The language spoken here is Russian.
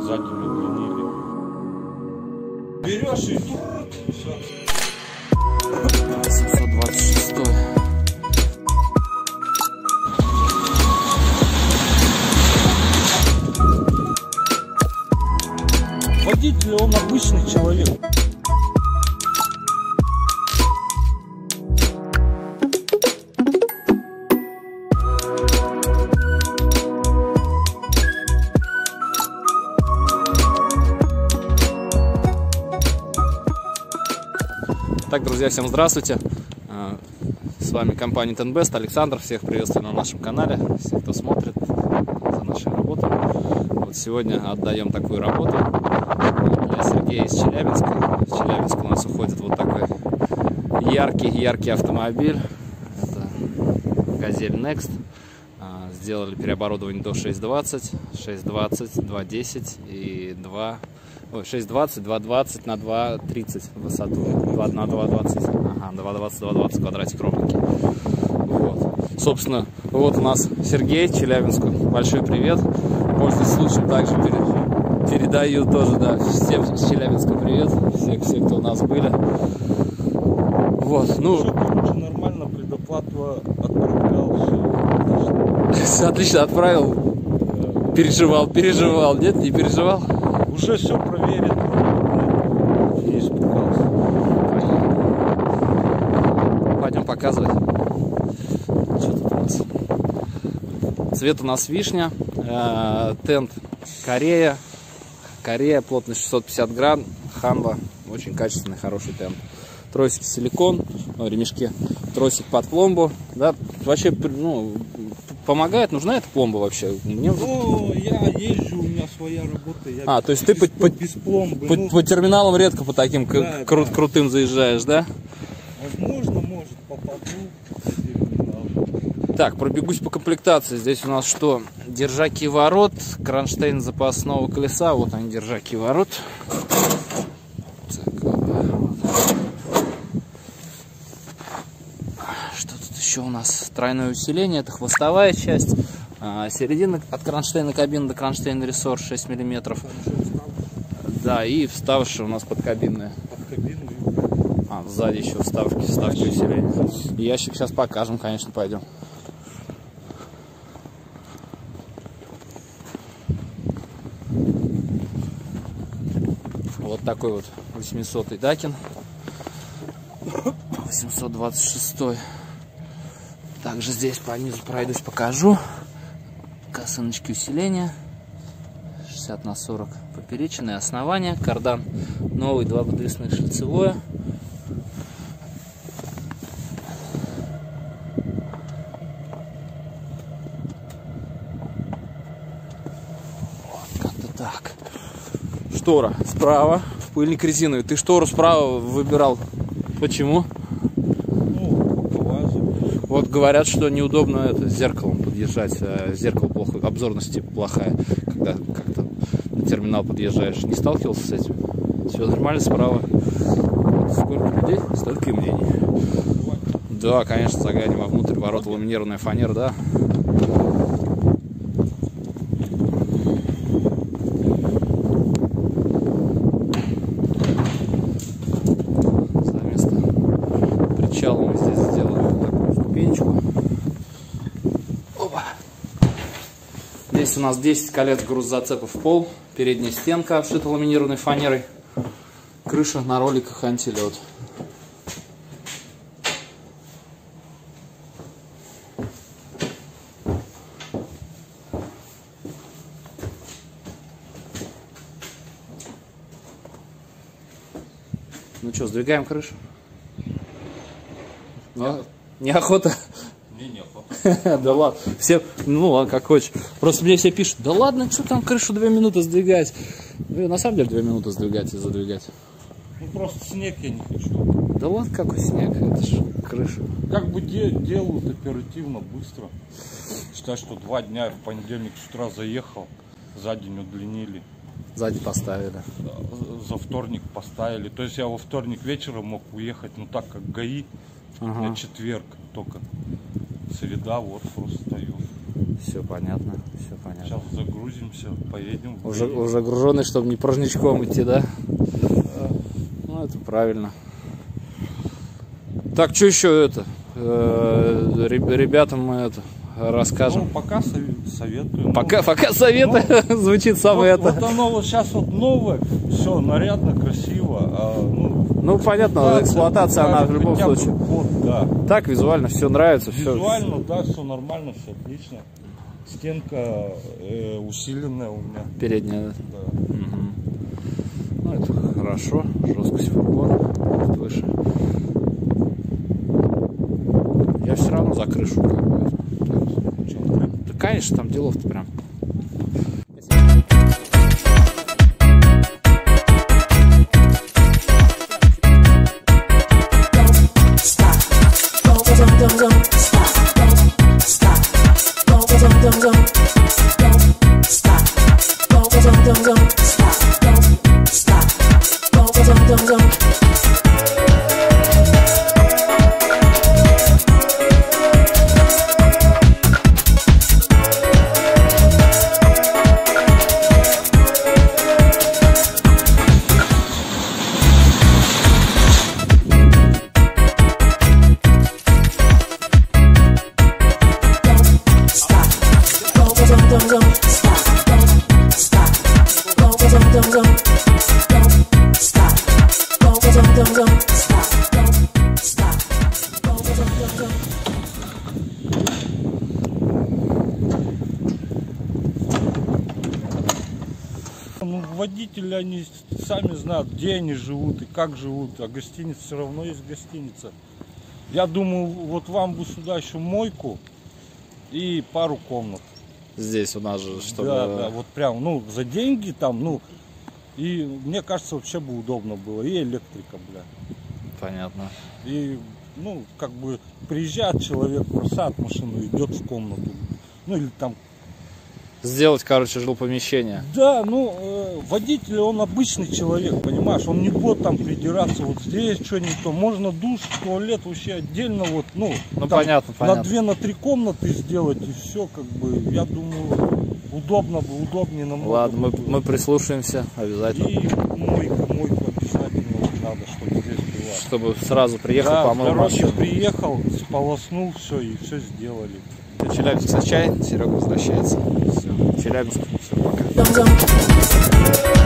сзади не удлинили. Берешь и тут. 726. Водитель, он обычный человек. Так, друзья, всем здравствуйте. С вами компания Tenbest, Александр. Всех приветствую на нашем канале, всех, кто смотрит за нашей работой. Вот сегодня отдаем такую работу для Сергея из Челябинска. В Челябинск у нас уходит вот такой яркий автомобиль. Это Газель Next. Сделали переоборудование до 620, 210 и 620, 220 на 230 высоту, 2 на 220, ага, 220 квадратик ровненький. Вот. Собственно, вот у нас Сергей, Челябинску. Большой привет. Пользуясь случаем, также передаю тоже, да, всем с Челябинска привет. Всех, кто у нас были. Вот, ну. Все, короче, нормально, предоплату отправлял. Все отлично отправил. Переживал. Нет, не переживал? Уже все проверено. Не испугался. Пойдем показывать. Что тут у нас? Цвет у нас вишня. Тент Корея, плотность 650 грамм. Ханва. Очень качественный, хороший тент. Тросик силикон, ремешки. Тросик под пломбу. Да, вообще, ну, помогает. Нужна эта пломба вообще? Мне... Ну, я езжу, у меня своя работа. Я то есть ты без пломбы. По терминалам редко по таким крутым заезжаешь, да? Возможно, может, попаду. Так, пробегусь по комплектации. Здесь у нас что? Держаки ворот, кронштейн запасного колеса. Вот они, держаки ворот. Что тут еще у нас? Тройное усиление, это хвостовая часть. Середина от кронштейна кабины до кронштейна рессор 6 мм. Да, и вставшая у нас подкабинная. Сзади еще вставки усиления. Ящик сейчас покажем, конечно, пойдем. Вот такой вот 800-й Дакин. 826-й. Также здесь по низу пройдусь, покажу. Косыночки усиления. 60 на 40 поперечное основание. Кардан новый, 2 подвесных, шлицевое. Вот как-то так. Штора справа, пыльник резиновый. Ты штору справа выбирал. Почему? Вот говорят, что неудобно это с зеркалом подъезжать. Зеркало плохо, обзорность плохая, когда как-то на терминал подъезжаешь. Не сталкивался с этим? Все нормально справа. Вот сколько людей, столько и мнений. Да, конечно, заглянем вовнутрь. Ворота, ламинированная фанера, да. Причал мы здесь сделали такую ступенечку. Опа. Здесь у нас 10 колец грузозацепов в пол. Передняя стенка обшита ламинированной фанерой. Крыша на роликах антилед. Ну что, сдвигаем крышу? Неохота? Неохота. Да ладно, все, ну ладно, как хочешь. Просто мне все пишут, да ладно, что там крышу 2 минуты сдвигать. Ну, на самом деле 2 минуты сдвигать и задвигать. Ну просто снег я не хочу. Да ладно, какой снег, это же крыша. Как бы делают оперативно, быстро. Считай, что 2 дня, в понедельник с утра заехал, за день удлинили. Сзади поставили. За вторник поставили. То есть я во вторник вечером мог уехать, ну так как ГАИ, на четверг только. Среда, вот просто стою. Все понятно, все понятно. Сейчас загрузимся, поедем. Уже груженный, чтобы не порожнячком идти, да? Ну, это правильно. Так, что еще это? Ребятам мы это расскажем. Ну, пока советую. Пока советы, звучит самое вот, это. Вот оно вот сейчас вот новое, все нарядно, красиво. Ну, понятно, эксплуатация, она в любом случае. Вот, да. Так, визуально все нравится. Визуально, да, все нормально, все отлично. Стенка усиленная у меня. Передняя, да. Угу. Ну, это хорошо. Жесткость фургона выше. Я все равно за крышу как бы. Да, конечно, там делов-то прям. Ну, водители, они сами знают, где они живут и как живут, а гостиница все равно есть гостиница. Я думаю, вот вам бы сюда еще мойку и пару комнат. Здесь у нас же, чтобы... Да, вот прям, ну, за деньги там, ну, и мне кажется, вообще бы удобно было. И электрика, бля. Понятно. И, ну, как бы приезжает человек, бросает машину, идет в комнату. Ну, или там... Сделать, короче, жилпомещение. Да, ну, водитель, он обычный человек, понимаешь, он не будет там придираться, вот здесь что не то, можно душ, туалет вообще отдельно, вот, ну понятно, на 2-3 комнаты сделать, и все, как бы, я думаю, удобнее намного. Ладно, мы прислушаемся обязательно. И мойку обязательно вот надо, чтобы здесь была. Чтобы сразу приехал, да, помыл машину. Приехал, сполоснул, все, и все сделали. Челябинск за чай, Серега возвращается. Все, Челябинск, все, пока.